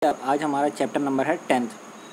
आज हमारा chapter number है 10th।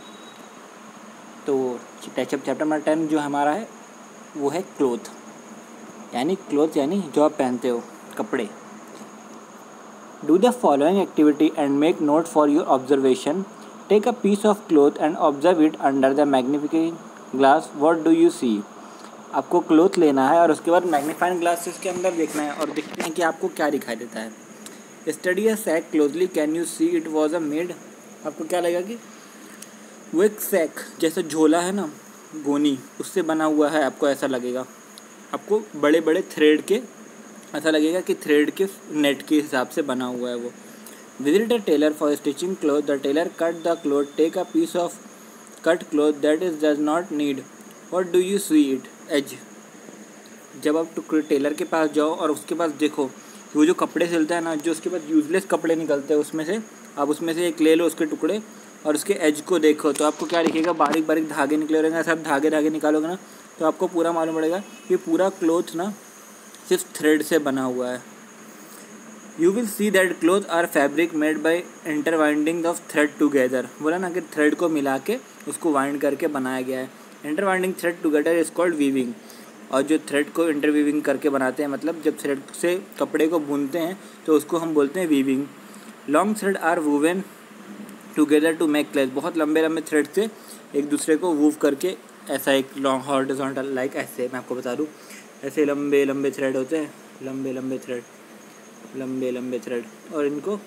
तो चैप्टर नंबर 10 जो हमारा है वो है क्लोथ यानी जो आप पहनते हो, कपड़े। Do the following activity and make note for your observation. Take a piece of cloth and observe it under the magnification glass. What do you see. आपको क्लोथ लेना है और उसके बाद मैग्नीफाइंग ग्लास से उसके अंदर देखना है और देखना है कि आपको क्या दिखाई देता है। Study a sack closely, can you see it was a made. आपको क्या लगेगा कि वो एक सैक जैसे झोला है ना, गोनी, उससे बना हुआ है। आपको ऐसा लगेगा, आपको बड़े बड़े थ्रेड के ऐसा लगेगा कि थ्रेड के नेट के हिसाब से बना हुआ है वो। Visit a tailor for stitching cloth. The tailor cut the cloth. Take a piece of cut cloth that is does not need. What do you see it edge. जब आप टेलर के पास जाओ और उसके पास देखो, वो जो कपड़े सिलता है ना, जो उसके पास यूजलेस कपड़े निकलते हैं, उसमें से आप उसमें से एक ले लो उसके टुकड़े और उसके एज को देखो तो आपको क्या दिखेगा, बारीक बारीक धागे निकले रहेंगे। सब धागे निकालोगे ना तो आपको पूरा मालूम पड़ेगा कि पूरा क्लोथ ना सिर्फ थ्रेड से बना हुआ है। You will see that cloth or fabric made by interwinding of thread together. बोला ना कि थ्रेड को मिला के उसको वाइंड करके बनाया गया है। Interwinding thread together is called weaving. और जो थ्रेड को इंटरवीविंग करके बनाते हैं, मतलब जब थ्रेड से कपड़े को बुनते हैं तो उसको हम बोलते हैं weaving. Long thread are woven together to make cloth. बहुत लंबे लंबे थ्रेड से एक दूसरे को वूव करके ऐसा एक लॉन्ग हॉरिजॉन्टल लाइक ऐसे मैं आपको बता दूँ, ऐसे लंबे लंबे थ्रेड होते हैं, लंबे लंबे थ्रेड और इनको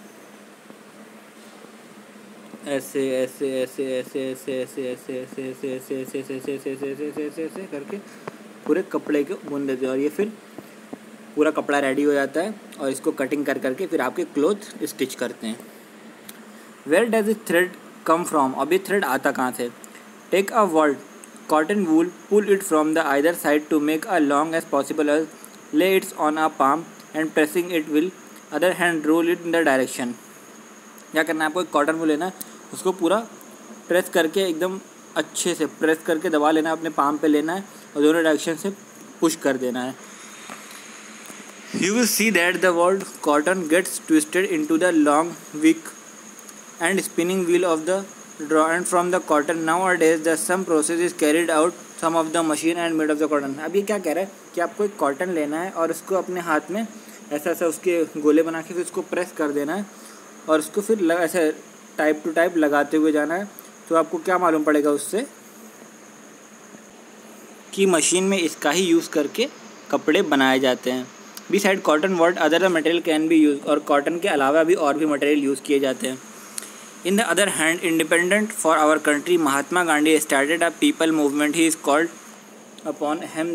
ऐसे ऐसे ऐसे ऐसे ऐसे ऐसे ऐसे ऐसे ऐसे ऐसे ऐसे ऐसे ऐसे ऐसे ऐसे ऐसे ऐसे ऐसे करके पूरे कपड़े को बुन देते हैं और ये फिर पूरा कपड़ा रेडी हो जाता है और इसको कटिंग कर करके फिर आपके क्लोथ स्टिच करते हैं। Where does it thread come from. अब ये थ्रेड आता कहाँ से। Take a word cotton wool, pull it from the either side to make a long as possible, lay its on a palm and pressing it will other hand roll it in the direction. क्या करना है आपको, एक cotton wool लेना है, उसको पूरा press करके एकदम अच्छे से प्रेस करके दबा लेना है, अपने पाम पे लेना है और दोनों डायरेक्शन से पुश कर देना है। You will see that the word cotton gets twisted into the long wick and spinning wheel of the draw and from the cotton nowadays the same process is carried out some of the machine and made of the cotton. अब ये क्या कह रहा है कि आपको एक cotton लेना है और उसको अपने हाथ में ऐसा ऐसा उसके गोले बना के फिर उसको प्रेस कर देना है और उसको फिर ऐसे टाइप टू टाइप लगाते हुए जाना है। तो आपको क्या मालूम पड़ेगा उससे कि मशीन में इसका ही यूज़ करके कपड़े बनाए जाते हैं। Beside cotton word other material can be use. और कॉटन के अलावा भी और भी मटेरियल यूज़ किए जाते हैं। In the other hand, independent for our country, Mahatma Gandhi started a people movement. He is called upon him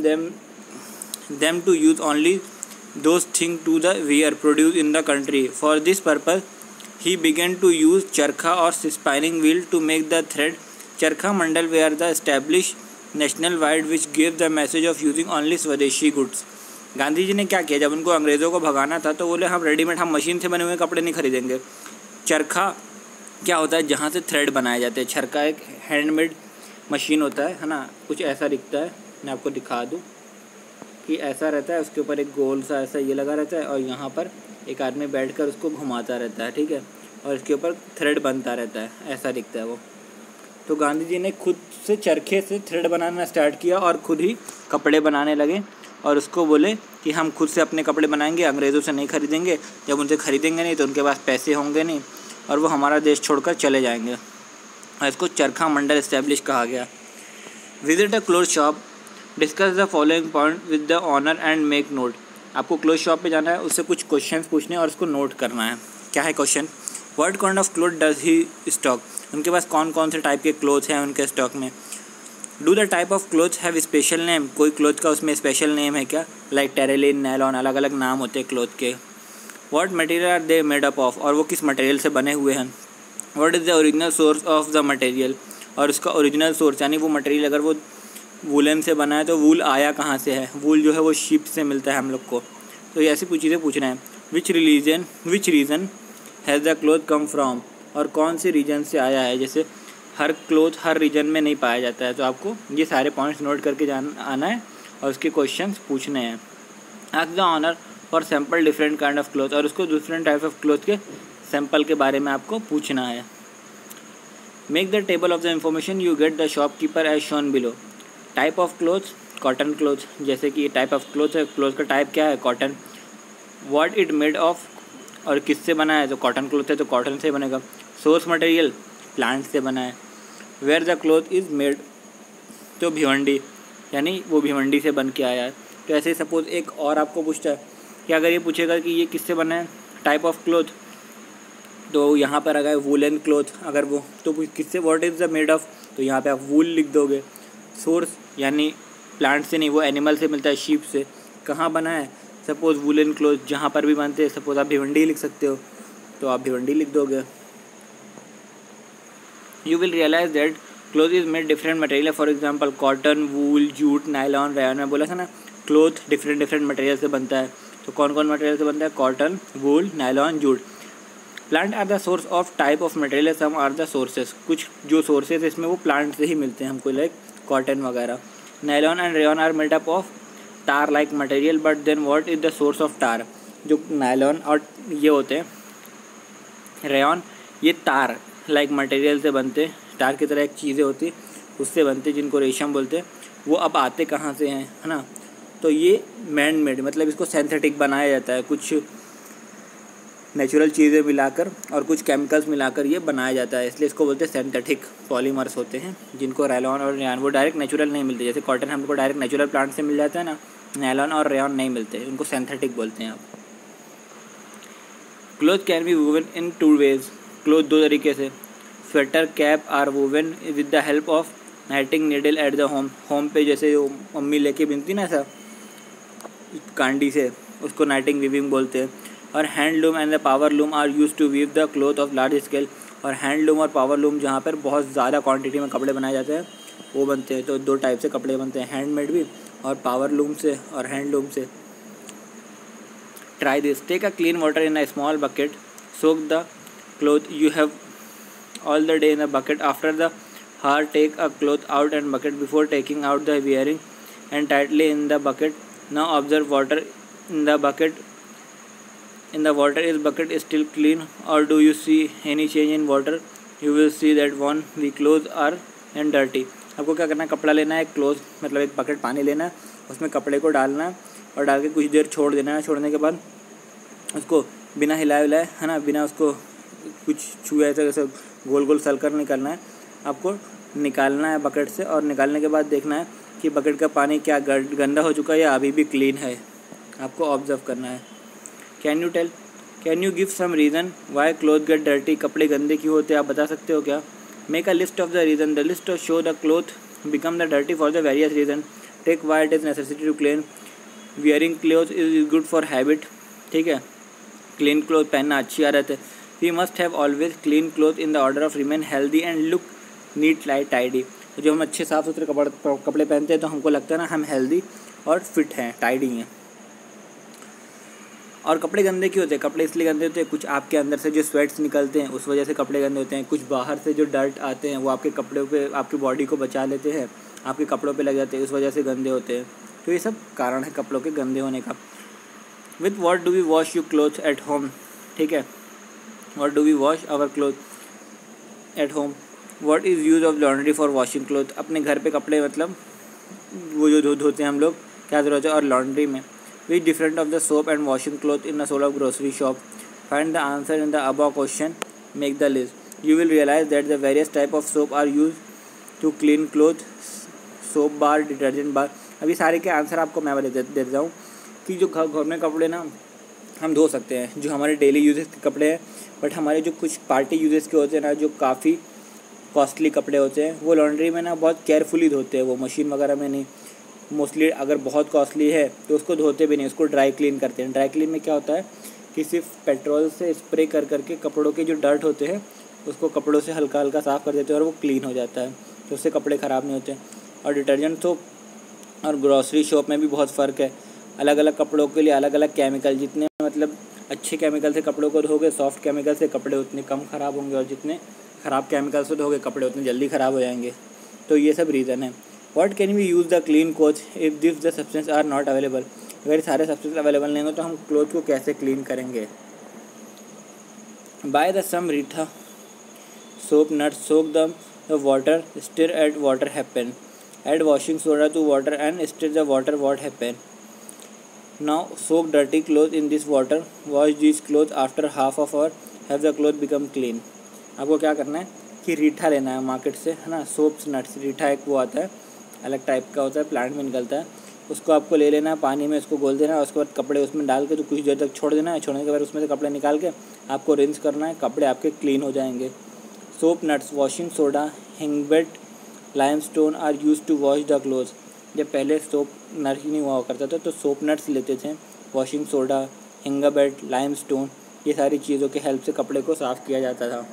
them to use only those things to the wear produced in the country. For this purpose, he began to use charkha or spinning wheel to make the thread. Charkha mandal were the established national wide which gave the message of using only swadeshi goods. Gandhi ji ने क्या किया, जब उनको अंग्रेज़ों को भगाना था तो बोले हम रेडीमेड, हम मशीन से बने हुए कपड़े नहीं खरीदेंगे। चरखा क्या होता है, जहाँ से थ्रेड बनाए जाते हैं। चरखा एक हैंडमेड मशीन होता है ना, कुछ ऐसा दिखता है, मैं आपको दिखा दूँ कि ऐसा रहता है, उसके ऊपर एक गोल सा ऐसा ये लगा रहता है और यहाँ पर एक आदमी बैठकर उसको घुमाता रहता है, ठीक है, और इसके ऊपर थ्रेड बनता रहता है, ऐसा दिखता है वो। तो गांधी जी ने खुद से चरखे से थ्रेड बनाना स्टार्ट किया और खुद ही कपड़े बनाने लगे और उसको बोले कि हम खुद से अपने कपड़े बनाएंगे, अंग्रेज़ों से नहीं खरीदेंगे। जब उनसे खरीदेंगे नहीं तो उनके पास पैसे होंगे नहीं और वो हमारा देश छोड़कर चले जाएंगे। और इसको चरखा मंडल इस्टेब्लिश कहा गया। Visit a cloth shop, discuss the following point with the owner and make note. आपको क्लोथ शॉप पे जाना है, उससे कुछ क्वेश्चंस पूछने और उसको नोट करना है। क्या है question, what kind of cloth does he stock. उनके पास कौन कौन से टाइप के क्लोथ हैं उनके स्टॉक में। Do the type of cloth have special name. कोई क्लोथ का उसमें स्पेशल नेम है क्या, लाइक टेरेलिन, नायलॉन, अलग अलग नाम होते हैं क्लोथ के। What material are they made up of, और वो किस मटेरियल से बने हुए हैं। What is the original source of the material, और उसका ओरिजिनल सोर्स यानी वो मटेरियल अगर वो वूलन से बना है तो वूल आया कहाँ से है। वूल जो है वो शीप से मिलता है हम लोग को। तो ये ऐसी कुछ चीज़ें पूछना है। Which region has the cloth come from, और कौन से रीजन से आया है। जैसे हर क्लोथ हर रीजन में नहीं पाया जाता है, तो आपको ये सारे पॉइंट्स नोट करके आना है और उसके क्वेश्चंस पूछने हैं। Ask the owner for sample different kind of cloth, और उसको डिफरेंट टाइप ऑफ क्लोथ के सैम्पल के बारे में आपको पूछना है। Make the table of the information you get the shopkeeper as shown below. Type of clothes, cotton clothes, जैसे कि टाइप ऑफ क्लोथ है, क्लोथ का टाइप क्या है, cotton. What it made of, और किससे बना है, तो कॉटन क्लोथ है तो कॉटन से बनेगा। सोर्स मटेरियल, प्लांट से बना है। Where the cloth is made, तो भिवंडी, यानी वो भिवंडी से बन के आया है। तो ऐसे सपोज एक और आपको पूछता है कि अगर ये पूछेगा कि ये किससे बना है, टाइप ऑफ क्लोथ, तो यहाँ पर अगर वूलन क्लोथ, अगर वो तो किससे, what is the made of, तो यहाँ पे आप वूल लिख दोगे। सोर्स यानी प्लांट से नहीं, वो एनिमल से मिलता है, शीप से। कहाँ बना है, सपोज वूलन क्लोथ जहाँ पर भी बनते हैं, सपोज आप भिवंडी लिख सकते हो तो आप भिवंडी लिख दोगे। You will realise that cloth is made different material, for example cotton, wool, jute, nylon, rayon. मैं बोला था ना क्लोथ डिफरेंट डिफरेंट मटेरियल से बनता है, तो कौन कौन मटेरियल से बनता है, cotton, wool, nylon, jute. Plant are the source of type of material, some are the sources. कुछ जो सोर्सेज है इसमें वो प्लांट से ही मिलते हैं हमको, लाइक कॉटन वगैरह। Nylon and rayon are made up of tar like material, but then what is the source of tar. जो नायलॉन और ये होते हैं रेयन, ये तार लाइक मटेरियल से बनते, तार की तरह एक चीज़ें होती उससे बनते, जिनको रेशम बोलते हैं। वो अब आते कहाँ से हैं, है ना, तो ये मैन मेड, मतलब इसको सिंथेटिक बनाया जाता है, कुछ नेचुरल चीज़ें मिलाकर और कुछ केमिकल्स मिलाकर ये बनाया जाता है, इसलिए इसको बोलते हैं सिंथेटिक पॉलीमर्स होते हैं, जिनको रेयन और रेयन वो डायरेक्ट नेचुरल नहीं मिलते। जैसे कॉटन हमको डायरेक्ट नेचुरल प्लांट से मिल जाता है ना, नायलॉन और रेयन नहीं मिलते, उनको सिंथेटिक बोलते हैं आप। Cloth can be woven in 2 ways, cloth 2 तरीके से। Sweater, cap are woven with the help of knitting needle at the home. Home पे जैसे जो मम्मी लेके बिनती ना ऐसा कांडी से, उसको नाइटिंग वीविंग बोलते हैं। और handloom and the power loom are use to weave the cloth of large scale. और हैंडलूम और पावर लूम जहाँ पर बहुत ज़्यादा क्वांटिटी में कपड़े बनाए जाते हैं वो बनते हैं। तो 2 टाइप से कपड़े बनते हैं, हैंडमेड भी और पावर लूम से और हैंडलूम से। Try this, take a clean water in a small bucket, soak the cloth you have all the day in the bucket. After the hour, take a cloth out and bucket before taking out the wearing and tightly in the bucket. Now observe water in the bucket. In the water, is bucket still clean or do you see any change in water? You will see that one the clothes are and dirty. आपको क्या करना है, कपड़ा लेना है, cloth मतलब एक bucket पानी लेना है, उसमें कपड़े को डालना है और डाल के कुछ देर छोड़ देना है। छोड़ने के बाद उसको बिना हिलाए हिलाए, है ना, बिना उसको कुछ छुए ऐसे ऐसे गोल गोल सलकर निकालना है, आपको निकालना है बकेट से। और निकालने के बाद देखना है कि बकेट का पानी क्या गंदा हो चुका है या अभी भी क्लीन है, आपको ऑब्जर्व करना है। Can you give some reason why cloth get dirty, कपड़े गंदे क्यों होते हैं, आप बता सकते हो क्या। Make a list of the reason, the list of show the cloth become the dirty for the various reason. Take why it is necessity to clean, wearing cloth is good for habit, ठीक है, clean cloth पहनना अच्छी आदत है। We must have always clean cloth in the order of remain healthy and look neat light tidy. तो जब हम अच्छे साफ़ सुथरे कपड़े पहनते हैं तो हमको लगता है ना हम हेल्दी और फिट हैं, टाइडी हैं। और कपड़े गंदे क्यों होते हैं, कपड़े इसलिए गंदे होते हैं, कुछ आपके अंदर से जो स्वेट्स निकलते हैं उस वजह से कपड़े गंदे होते हैं, कुछ बाहर से जो डर्ट आते हैं वो आपके कपड़ों पे, आपकी बॉडी को बचा लेते हैं, आपके कपड़ों पे लग जाते हैं, उस वजह से गंदे होते हैं। तो ये सब कारण है कपड़ों के गंदे होने का। With what do we wash you cloth at home, ठीक है, what do we wash our cloth at home. What is use of laundry for washing cloth, अपने घर पे कपड़े मतलब वो जो धोते हैं हम लोग, क्या ज़रूरत है। और लॉन्ड्री में which different of the soap and washing cloth in the sole of grocery shop. Find the answer in the above question, make the list. You will realise that the various type of soap are use to clean cloth, soap bar, detergent bar. अभी सारे के answer आपको मैं दे देता हूँ कि जो घर में कपड़े ना हम धो सकते हैं, जो हमारे डेली यूजेस के कपड़े हैं, बट हमारे जो कुछ पार्टी यूजेस के होते हैं ना, जो काफ़ी कॉस्टली कपड़े होते हैं, वो लॉन्ड्री में ना बहुत केयरफुली धोते हैं, वो मशीन वगैरह में नहीं। मोस्टली अगर बहुत कॉस्टली है तो उसको धोते भी नहीं, उसको ड्राई क्लीन करते हैं। ड्राई क्लीन में क्या होता है कि सिर्फ पेट्रोल से स्प्रे कर करके कपड़ों के जो डर्ट होते हैं उसको कपड़ों से हल्का हल्का साफ़ कर देते हैं और वो क्लीन हो जाता है, तो उससे कपड़े ख़राब नहीं होते। और डिटर्जेंट सोप और ग्रॉसरी शॉप में भी बहुत फ़र्क है। अलग अलग कपड़ों के लिए अलग अलग केमिकल, जितने मतलब अच्छे केमिकल से कपड़ों को धोगे, सॉफ्ट केमिकल से कपड़े उतने कम ख़राब होंगे, और जितने ख़राब केमिकल से धोगे कपड़े उतने जल्दी ख़राब हो जाएंगे। तो ये सब रीज़न है। What can we use the clean cloth if this the substance are not available, अगर सारे सब्सटेंस अवेलेबल नहीं हो तो हम क्लोथ को कैसे क्लीन करेंगे। By the some reetha soap nuts, soak the water, stir, add water happen. Add washing soda to water and stir the water, what happen. Now soak dirty clothes in this water, wash these clothes after half of hour, have the cloth become clean. आपको क्या करना है कि रीठा लेना है market से, है ना, सोप्स नट्स, रीठा एक वो आता है अलग टाइप का होता है, प्लांट में निकलता है, उसको आपको ले लेना है, पानी में उसको घोल देना है, उसके बाद कपड़े उसमें डाल के तो कुछ देर तक छोड़ देना है, छोड़ने के बाद उसमें से कपड़े निकाल के आपको रिंस करना है, कपड़े आपके क्लीन हो जाएंगे. सोप नट्स, वॉशिंग सोडा, हिंगबेट, limestone are use to wash the clothes. जब पहले सोप नट्स नहीं हुआ करता था तो सोप नट्स लेते थे, वॉशिंग सोडा, हिंगबेट, लाइमस्टोन, ये सारी चीज़ों के हेल्प से कपड़े को साफ़ किया जाता था.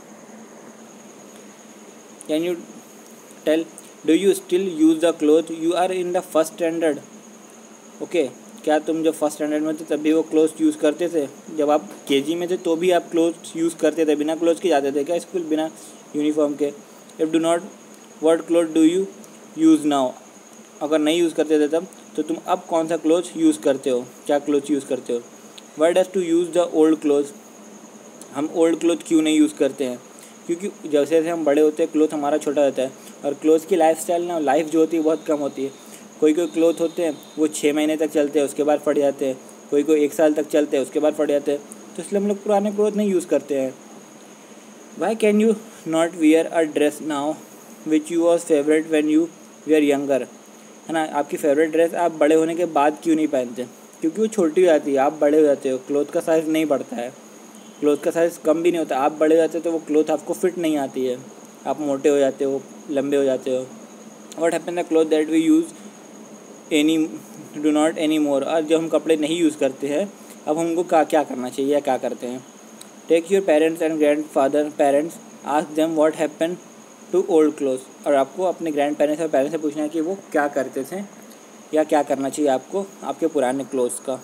Can you tell, do you still use the cloth, you are in the first standard. Okay, क्या तुम जब फर्स्ट स्टैंडर्ड में थे तब भी वो क्लोथ्स यूज़ करते थे? जब आप केजी में थे तो भी आप क्लोथ्स यूज़ करते थे, बिना क्लोथ्स के जाते थे क्या स्कूल, बिना यूनिफॉर्म के? If do not, what cloth do you use now. अगर नहीं यूज़ करते थे तब तो तुम अब कौन सा क्लोथ्स यूज़ करते हो, क्या क्लोथ्स यूज़ करते हो? Why does to use the old clothes, हम ओल्ड क्लोथ क्यों नहीं यूज़ करते हैं? क्योंकि जैसे जैसे हम बड़े होते हैं क्लोथ हमारा छोटा रहता है, और क्लोथ की लाइफ स्टाइल ना, लाइफ जो होती है बहुत कम होती है. कोई कोई क्लोथ होते हैं वो 6 महीने तक चलते हैं, उसके बाद फट जाते हैं, कोई कोई 1 साल तक चलते हैं, उसके बाद फट जाते हैं. तो इसलिए हम लोग पुराने क्लोथ नहीं यूज़ करते हैं. Why can you not wear a dress now which you was favourite when you were younger, है ना, आपकी फेवरेट ड्रेस आप बड़े होने के बाद क्यों नहीं पहनते? क्योंकि वो छोटी हो जाती है, आप बड़े हो जाते हो, क्लोथ का साइज़ नहीं बढ़ता है, क्लोथ का साइज़ कम भी नहीं होता, आप बड़े हो जाते हो तो वो क्लोथ आपको फिट नहीं आती है, आप मोटे हो जाते हो, लंबे हो जाते हो. What happen the cloth that we use any do not any more, और जो हम कपड़े नहीं यूज़ करते हैं अब हमको क्या करना चाहिए या क्या करते हैं? Take your parents and grandfather parents, ask them what happen to old clothes, और आपको अपने ग्रैंड पेरेंट्स और पेरेंट्स से पूछना है कि वो क्या करते थे या क्या करना चाहिए आपको आपके पुराने क्लोथ्स का.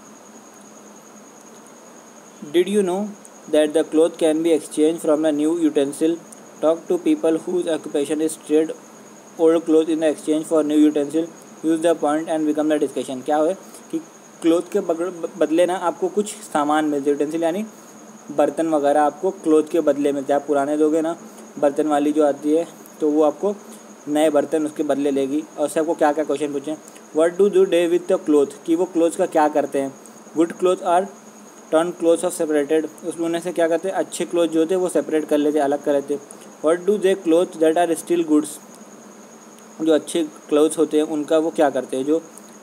Did you know that the cloth can be exchange from the new utensil, talk to people whose occupation is trade old cloth in the exchange for new utensil, use the point and become the discussion. क्या है कि cloth के बदले ना आपको कुछ सामान मिलते, यूटेंसिल यानी बर्तन वगैरह आपको क्लोथ के बदले मिलते हैं. आप पुराने दोगे ना, बर्तन वाली जो आती है तो वो आपको नए बर्तन उसके बदले लेगी. और उससे आपको क्या क्या क्वेश्चन पूछें, what do they with the cloth, कि वो क्लोथ्स का क्या करते हैं. Good cloth are torn clothes of separated, उसमें से क्या करते हैं, अच्छे क्लोथ जो होते हैं वो सेपरेट कर लेते, अलग कर लेते. What do they cloth that are still goods, जो अच्छे क्लोथ्स होते हैं उनका वो क्या करते हैं, जो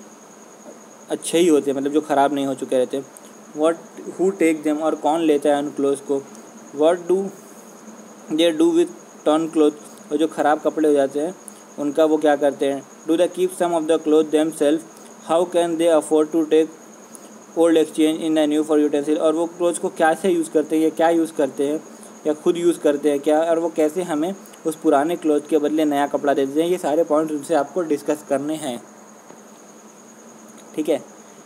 अच्छे ही होते हैं, मतलब जो ख़राब नहीं हो चुके रहते. व्हाट हु टेक देम, और कौन लेता है उन क्लोथ्स को. What do they do with torn cloth, और जो ख़राब कपड़े हो जाते हैं उनका वो क्या करते हैं. Do they keep some of the cloth themselves, how can they afford to take old exchange in the new for utensil, और वो क्लोथ्स को कैसे यूज़ करते हैं या क्या यूज़ करते हैं या खुद यूज़ करते हैं क्या, और वो कैसे हमें उस पुराने क्लोथ के बदले नया कपड़ा देते हैं. ये सारे पॉइंट उनसे आपको डिस्कस करने हैं, ठीक है.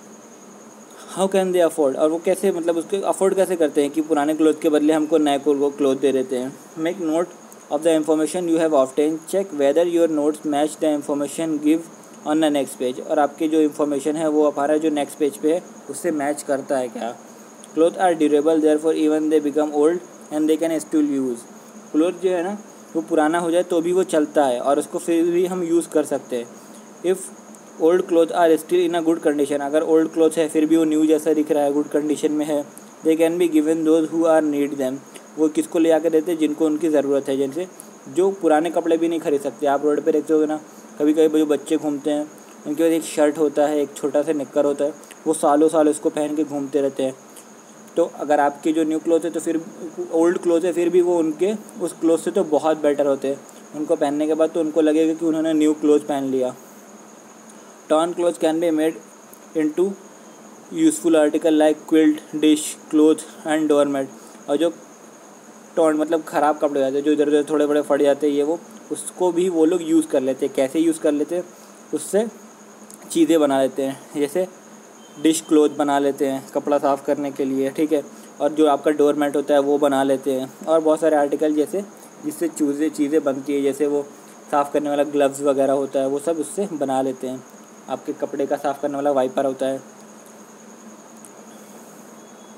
हाउ कैन दे अफोर्ड, और वो कैसे, मतलब उसको अफोर्ड कैसे करते हैं कि पुराने क्लोथ के बदले हमको नए को क्लोथ दे देते हैं. Make note of the information you have obtain, check whether your notes match the information give on the next page, और आपके जो इन्फॉर्मेशन है वो हमारा जो नेक्स्ट पेज पे है उससे मैच करता है क्या. Cloth are durable therefore even they become old and they can still use, cloth जो है ना वो पुराना हो जाए तो भी वो चलता है और उसको फिर भी हम यूज़ कर सकते हैं. If old cloth are still in a good condition, अगर ओल्ड क्लोथ है फिर भी वो न्यू जैसा दिख रहा है, गुड कंडीशन में है, they can be given those who are need them, वो किसको ले आकर देते हैं, जिनको उनकी ज़रूरत है. जैसे जो पुराने कपड़े भी नहीं खरीद सकते, आप रोड पे देखते हो ना, कभी कभी जो बच्चे घूमते हैं उनके पास एक शर्ट होता है, एक छोटा सा निक्कर होता है, वो सालों साल उसको पहन के घूमते रहते हैं. तो अगर आपके जो न्यू क्लोथ है तो फिर ओल्ड क्लोथ है फिर भी वो उनके उस क्लोथ से तो बहुत बेटर होते हैं. उनको पहनने के बाद तो उनको लगेगा कि उन्होंने न्यू क्लोथ पहन लिया. Torn cloth can be made into useful article like quilt, dish, cloth and doormat, और जो टॉर्न मतलब ख़राब कपड़े होते हैं जो इधर उधर थोड़े बड़े फट जाते हैं ये वो, उसको भी वो लोग यूज़ कर लेते हैं. कैसे यूज़ कर लेते हैं, उससे चीज़ें बना लेते हैं, जैसे डिश क्लोथ बना लेते हैं कपड़ा साफ़ करने के लिए, ठीक है. और जो आपका डोरमेट होता है वो बना लेते हैं, और बहुत सारे आर्टिकल जैसे जिससे चीज़ें बनती है, जैसे वो साफ़ करने वाला ग्लव्स वगैरह होता है वो सब उससे बना लेते हैं. आपके कपड़े का साफ़ करने वाला वाइपर होता है.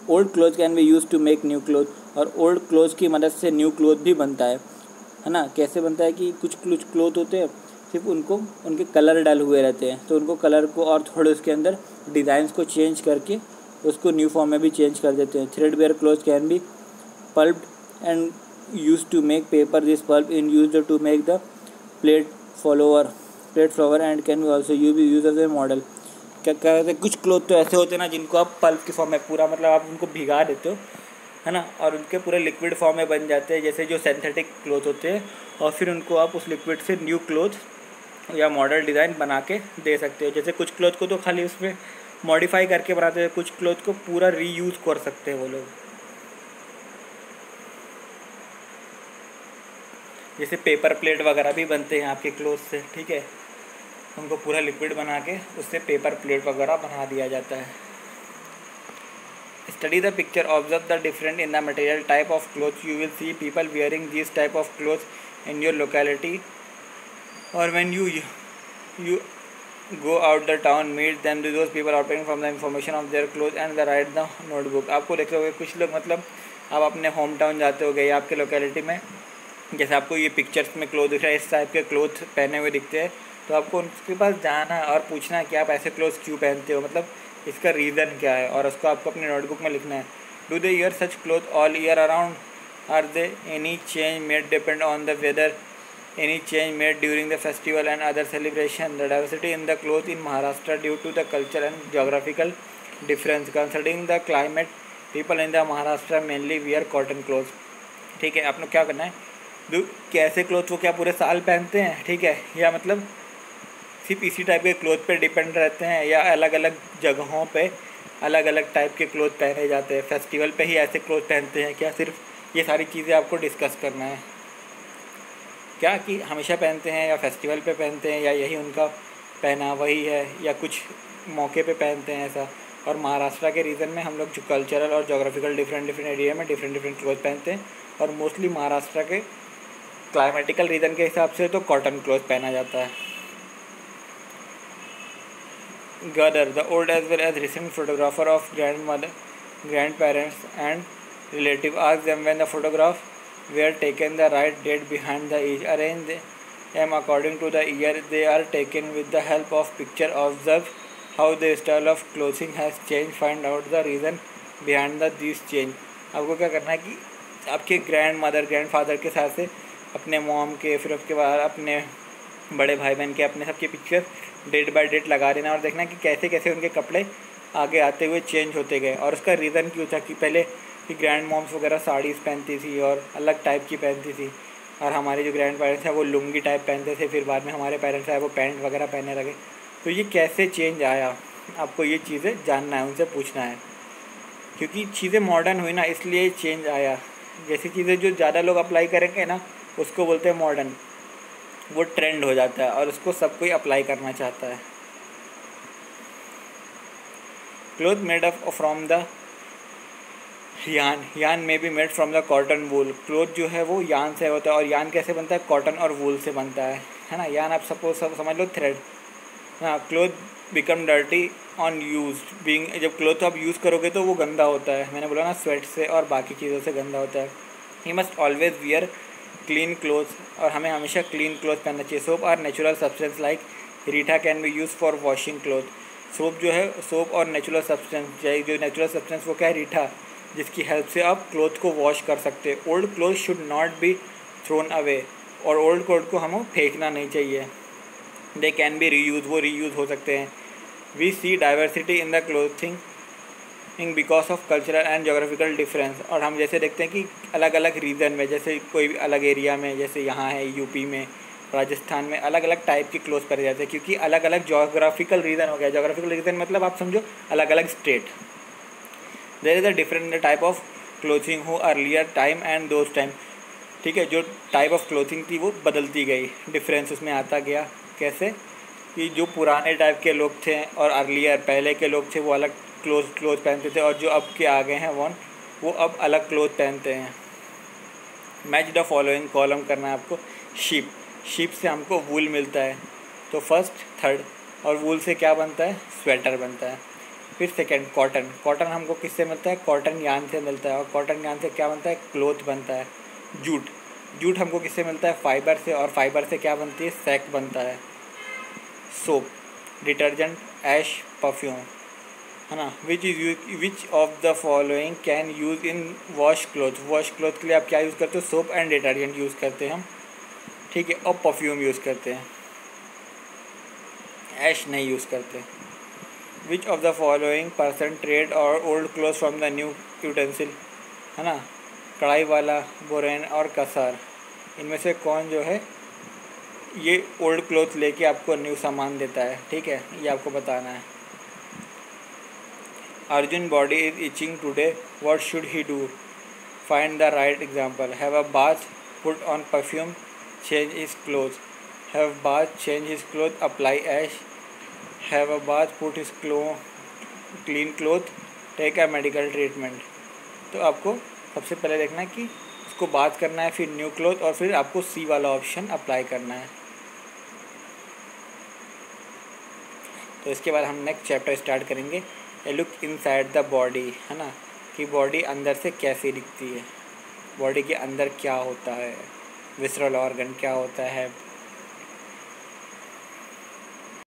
Old cloth can be use to make new cloth, और ओल्ड क्लोथ की मदद से न्यू क्लोथ भी बनता है ना। कैसे बनता है कि कुछ क्लोथ होते हैं सिर्फ उनको उनके कलर डल हुए रहते हैं, तो उनको कलर को और थोड़े उसके अंदर डिज़ाइंस को चेंज करके उसको न्यू फॉर्म में भी चेंज कर देते हैं। Threadbare cloth can be pulped and use to make paper, this pulp in use to make the plate flower and can be also use as a model. क्या कहते हैं, कुछ क्लोथ तो ऐसे होते हैं ना जिनको आप पल्प की फॉर्म में पूरा मतलब आप उनको भिगा देते हो है ना, और उनके पूरे लिक्विड फॉर्म में बन जाते हैं, जैसे जो सिंथेटिक क्लोथ होते हैं, और फिर उनको आप उस लिक्विड से न्यू क्लोथ या मॉडल डिज़ाइन बना के दे सकते हो। जैसे कुछ क्लोथ को तो खाली उसमें मॉडिफाई करके बनाते हैं, कुछ क्लोथ को पूरा रीयूज़ कर सकते हैं वो लोग। जैसे पेपर प्लेट वगैरह भी बनते हैं आपके क्लोथ से, ठीक है, उनको पूरा लिक्विड बना के उससे पेपर प्लेट वगैरह बना दिया जाता है। Study the picture, observe the different in the material type of cloth, you will see people wearing this type of cloth in your locality, और when you go out the town meet them, those people obtain from the information of their clothes and the write the notebook। आपको देखते होगे कुछ लोग मतलब आप अपने home town जाते हो गए आपके लोकेलिटी में, जैसे आपको ये पिक्चर्स में क्लोथ दिख रहा है, इस टाइप के क्लोथ पहने हुए दिखते हैं, तो आपको उनके पास जाना और पूछना है कि आप ऐसे क्लोथ क्यों पहनते हो, मतलब इसका रीज़न क्या है, और उसको आपको अपनी नोटबुक में लिखना है। Do they wear such cloth all year around, are they any change made depend on the weather, any change made during the festival and other celebration, the diversity in the cloth in Maharashtra due to the culture and geographical difference, considering the climate, people in the Maharashtra mainly wear cotton clothes। ठीक है, आपने क्या करना है, कैसे cloth वो क्या पूरे साल पहनते हैं, ठीक है, या मतलब सिर्फ इसी टाइप के क्लोथ पे डिपेंड रहते हैं, या अलग अलग जगहों पे अलग अलग टाइप के क्लोथ पहने जाते हैं, फेस्टिवल पे ही ऐसे क्लोथ पहनते हैं क्या, सिर्फ ये सारी चीज़ें आपको डिस्कस करना है। क्या कि हमेशा पहनते हैं या फेस्टिवल पे पहनते हैं, या यही उनका पहना वही है, या कुछ मौके पे पहनते हैं ऐसा। और महाराष्ट्र के रीजन में हम लोग जो कल्चरल और जोग्राफिकल डिफरेंट एरिया में डिफरेंट क्लोथ पहनते हैं, और मोस्टली महाराष्ट्र के क्लाइमेटिकल रीजन के हिसाब से तो कॉटन क्लोथ पहना जाता है। Gather, the old as well as recent photographer of grandparents and relative, ask them when the photograph were taken the right date behind the each, arrange them according to the year they are taken with the help of picture, observe how the style of clothing has changed, find out the reason behind this change। आपको क्या करना है कि आपके grand father के साथ से अपने मॉम के, फिर उसके बाद अपने बड़े भाई बहन के, अपने सबके पिक्चर डेट बाय डेट लगा देना, और देखना कि कैसे कैसे उनके कपड़े आगे आते हुए चेंज होते गए, और उसका रीज़न क्यों था कि पहले कि ग्रैंड मॉम्स वगैरह साड़ीज़ पहनती थी और अलग टाइप की पहनती थी, और हमारे जो ग्रैंड पेरेंट्स हैं वो लुंगी टाइप पहनते थे, फिर बाद में हमारे पेरेंट्स आए वो पैंट वगैरह पहनने लगे। तो ये कैसे चेंज आया, आपको ये चीज़ें जानना है, उनसे पूछना है, क्योंकि चीज़ें मॉडर्न हुई ना इसलिए चेंज आया। जैसी चीज़ें जो ज़्यादा लोग अप्लाई करेंगे ना उसको बोलते हैं मॉडर्न, वो ट्रेंड हो जाता है और उसको सब कोई अप्लाई करना चाहता है। Cloth made up from the yarn may be made from the cotton wool, cloth जो है वो यान से होता है, और यान कैसे बनता है, कॉटन और वूल से बनता है ना। यान आप सपोज सब समझ लो थ्रेड, हाँ। Cloth become dirty on use being, जब क्लोथ आप यूज़ करोगे तो वो गंदा होता है, मैंने बोला ना स्वेट से और बाकी चीज़ों से गंदा होता है। He must always wear clean cloth, और हमें हमेशा क्लीन क्लोथ पहनना चाहिए। Soap are natural substance like reetha can be use for washing cloth, soap जो है, सोप और नेचुरल सब्सटेंस, जो नेचुरल सब्सटेंस वो क्या है, रीठा, जिसकी हेल्प से आप क्लोथ को वॉश कर सकते हैं। Old cloth should not be thrown away, और ओल्ड क्लोथ को हमें फेंकना नहीं चाहिए। दे कैन बी रीयूज, वो रीयूज हो सकते हैं। We see diversity in the clothing because of cultural and geographical difference, और हम जैसे देखते हैं कि अलग अलग रीजन में, जैसे कोई अलग एरिया में, जैसे यहाँ है यूपी में, राजस्थान में अलग अलग टाइप के क्लोथ पहने जाते हैं, क्योंकि अलग अलग जोग्राफिकल रीजन हो गया। जोग्राफिकल रीजन मतलब आप समझो अलग अलग state. There is a different type of clothing who earlier time and those time, ठीक है, जो टाइप ऑफ क्लोथिंग थी वो बदलती गई, डिफरेंस उसमें आता गया। कैसे कि जो पुराने टाइप के लोग थे और अर्लियर पहले के लोग थे वो अलग क्लोथ पहनते थे, और जो अब के आ गए हैं वो अब अलग क्लोथ पहनते हैं। मैच द फॉलोइंग, कॉलम करना है आपको। शीप से हमको वूल मिलता है, तो फर्स्ट थर्ड, और वूल से क्या बनता है, स्वेटर बनता है। फिर सेकंड कॉटन। कॉटन हमको किससे मिलता है? कॉटन यार्न से मिलता है। और कॉटन यार्न से क्या बनता है? क्लोथ बनता है। जूट। जूट हमको किससे मिलता है? फाइबर से। और फाइबर से क्या बनती है? सैक बनता है। सोप, डिटर्जेंट, ऐश, परफ्यूम, है ना। Which of the following can use in wash cloth. Wash cloth के लिए आप क्या यूज़ करते हो? सोप एंड डिटर्जेंट यूज़ करते हैं हम, ठीक है। और परफ्यूम यूज़ करते हैं, ऐश नहीं यूज़ करते। Which of the following person trade और old cloth from the new utensil, है ना। कढ़ाई वाला, बोरेन और कसार, इनमें से कौन जो है ये ओल्ड क्लोथ लेके आपको न्यू सामान देता है, ठीक है। ये आपको बताना है। Arjun body is itching today, what should he do? Find the right example. Have a bath, put on perfume, change his cloth. Have bath, change his cloth, apply ash. Have a bath, put his clean cloth, take a medical treatment. तो आपको सबसे पहले देखना है कि उसको बात करना है, फिर न्यू क्लोथ, और फिर आपको सी वाला ऑप्शन अप्लाई करना है। तो इसके बाद हम नेक्स्ट चैप्टर स्टार्ट करेंगे, a look inside the body, है ना, कि बॉडी अंदर से कैसी दिखती है, बॉडी के अंदर क्या होता है, विसरल ऑर्गन क्या होता है,